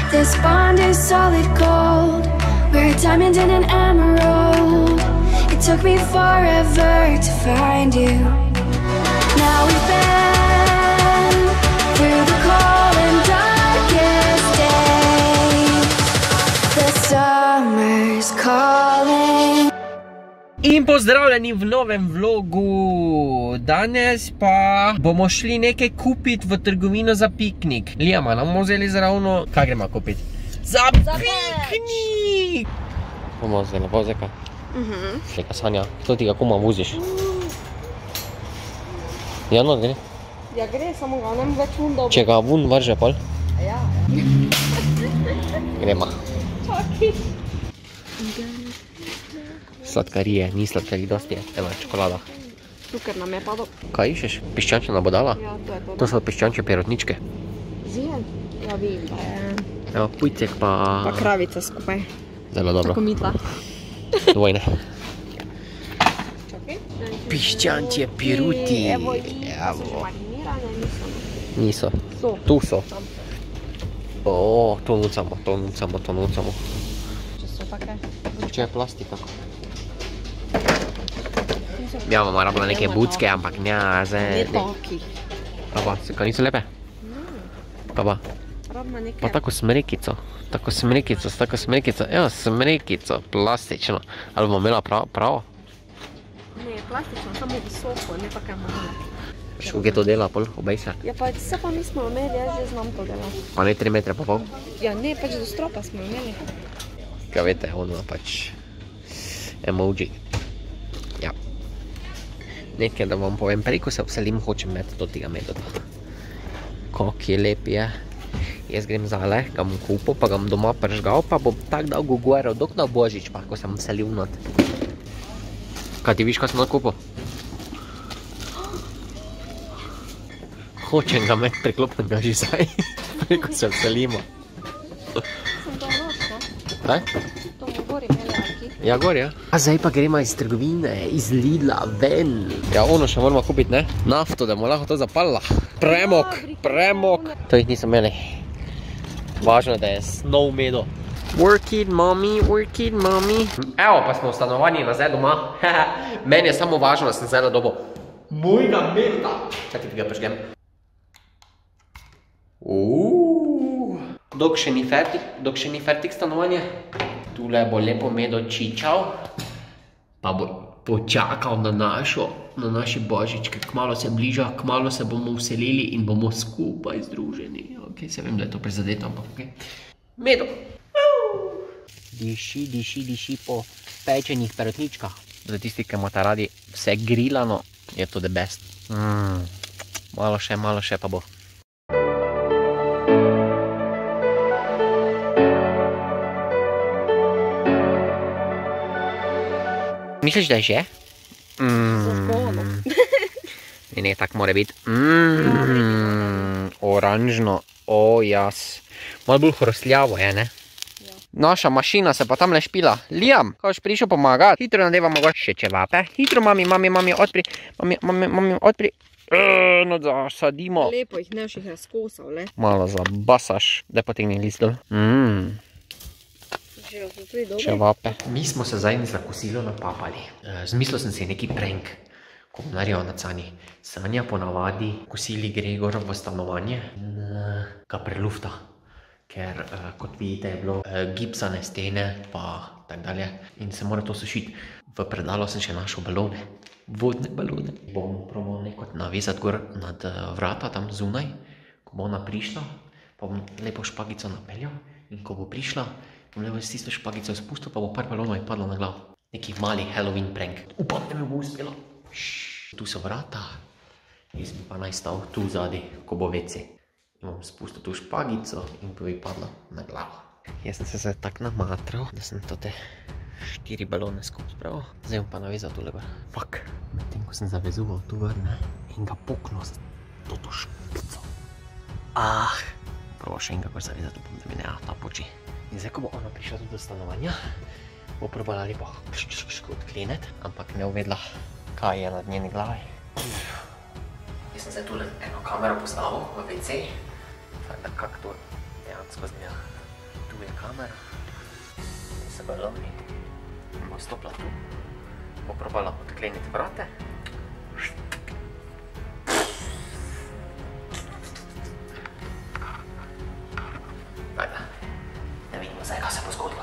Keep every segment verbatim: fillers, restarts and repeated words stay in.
This bond is solid gold. We're a diamond and an emerald. It took me forever to find you. Now we've been through the cold and darkest days. The summer's calling. In pozdravljeni v novem vlogu. Danes pa bomo šli nekaj kupiti v trgovino za piknik. Lijama nam bomo vzeli zravno. Kaj gremo kupiti? Za, za piknik! Bomo vzeli vozeka. Uh-huh. Šleka Sanja, kdo ti ga kuma voziš? Uh. Ja, no, gre? Ja, gre, samo ga nem več vun dobro. Če ga vun vrže, pol? Ja, ja. Gremo. Čaki. Sladkarije, ni sladkarij dosti, evo je čokolada. Cuker nam je padal. Kaj išeš? Piščančna bodala? Ja, to je to. To so piščančje perutničke. Zijen? Ja, vidim, da je. Evo, pujcek pa... Pa kravica skupaj. Zelo dobro. Tako mitla. Dvojne. Čakaj. Piščančje peruti. Evo, so že marinirane, niso. Niso. So. Tu so. O, to nucamo, to nucamo, to nucamo. Če so take. Če je plastika. Ja, bomo rabila neke bucke, ampak nja, zdaj... Ne taki. Kaj pa, kaj niso lepe? Kaj pa? Rabimo neke... Pa tako smrekico. Tako smrekico, tako smrekico. Evo, smrekico, plastično. Ali bomo imela pravo? Ne, plastično, samo visoko, ne pa kaj malo. Kako to dela, pol, obej se? Ja, pa se pa nismo imeli, jaz že znam to delati. Pa ne tri metre pa pol? Ja, ne, pač do stropa smo imeli. Kaj vete, ono pač... Emoji. Ja. Nekaj, da vam povem, prej, ko se vselim, hočem imeti do tega metoda. Kak je lep je. Jaz grem zale, ga bom kupil, pa ga bom doma pržgal, pa bom tak dolgo govoril, dok na Božič, pa ko sem vselil not. Kaj ti viš, kaj sem not kupil? Hočem ga imeti priklopnega že zdaj, prej, ko se vselimo. Sem to noč, ne? Kaj? To mu gori imeli aki. Ja, gor, ja. A zdaj pa gremo iz trgovine, iz Lidla, ven. Ja, ono še moramo kupiti, ne? Nafto, da bomo lahko to zapalila. Premok, premok. To jih nisem imeli. Važno, da je snov medo. Work it, mommy, work it, mommy. Evo, pa smo v stanovanju nazaj doma. Meni je samo važno, da sem zdaj na dobo mojega meda. Čakaj, ti ga prižgem. Uuuu. Dok še ni fertik, dok še ni fertik stanovanje. Tule bo lepo medo čičal. Pa bo počakal na našo, na naši Božič, ker kmalo se bliža, kmalo se bomo vselili in bomo skupaj združeni. Ok, se vem, da je to prizadeto, ampak ok. Medo. Diši, diši, diši po pečenih perutničkah. Za tisti, ki imate radi vse grilano, je to the best. Mm. Malo še, malo še pa bo. Misliš, da je že? Zakono. Ne, ne, tak mora biti. Mm, oranžno, o jas. Malo bolj hrustljavo je, ne? Ja. Naša mašina se pa tam le špila. Liam, kaj boš prišel pomagati? Hitro nadevamo gor še čevape. Hitro, mami, mami, mami, odpri. Mami, mami, mami, odpri. Eee, no da, sadimo. Lepo jih ne vših razkosal, le. Malo zabasaš, da potegni list dol. Mmm. Čevape. Mi smo se zdaj za kosilo napapali. Zmislil sem si neki prank, ko bom naredil na Cani. Sanja ponavadi kosili gre gor v stanovanje in ga prelufta. Ker, kot vidite, je bilo gipsane stene pa tak dalje in se mora to sušiti. V predalu sem še našel balone, vodne balone. Bom probal nekot navezati gor nad vrata tam zunaj. Ko bo ona prišla, pa bom lepo špagico napeljal in ko bo prišla, bom lepo s tisto špagico spustil, pa bo par balonov je padlo na glavo. Neki mali Halloween prank. Upam, da mi bo uspelo. Tu so vrata. Jaz bi pa naj stal tu zadi, ko bo vece. In bom spustil tu špagico in bo ji padlo na glavo. Jaz sem se zdaj tak namatral, da sem tote štiri balone skupaj spravil. Zdaj bom pa navezal tule gor. Fak. Medtem, ko sem zavezoval tu gor, ne, in ga puknil s toto špico. Ah. Prvo še enega gor zavezati, upam, da mi ne ta poči. In zdaj, ko bo ona prišla tudi do stanovanja, bo probala lepo odkleniti, ampak ne uvedla, kaj je nad njeni glavi. Jaz sem zdaj tule eno kamero postavil v ve ce, tako da kak to dejansko zgleda. Tu je kamera. Tu so baloni. Bo stopila tu. Bo probala odkleniti vrate. Ajde. Da vidimo zdaj, kaj se bo zgodilo.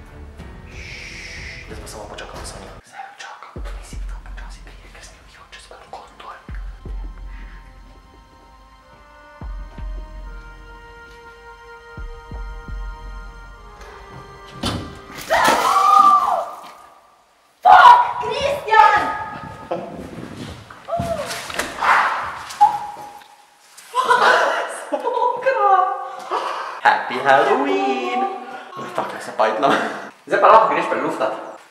Jaz pa samo počakam na Sonjo. Zdaj jo čakam. Mislim, da počasi prije, ker sem jo čez balkon dol. Happy Halloween! Takle se pajtno. Zdaj pa lahko greš preluftat.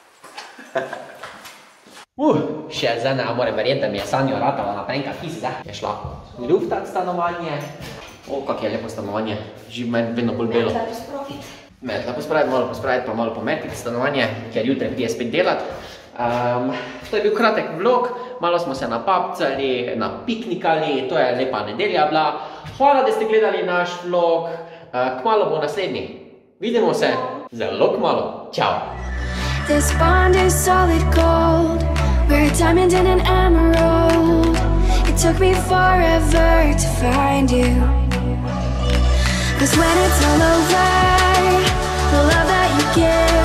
Uh, še zdaj ne moram verjeti, da mi je Sanjo ratala na pranka hizi, zdaj. Je šla luftat stanovanje. O, kak je lepo stanovanje. Živ meni vedno bolj belo. Metle pospraviti. Metle pospraviti, malo pospraviti, pa malo pometiti stanovanje, ker jutri prije spet delat. Um, to je bil kratek vlog, malo smo se napapcali, napiknikali, to je lepa nedelja bila. Hvala, da ste gledali naš vlog. Uh, kmalo bo naslednji. Vidimo se zelo kmalo. Čau. This bond is solid gold. We're a diamond and an emerald. It took me forever to find you. Cause when it's all over, the love that you give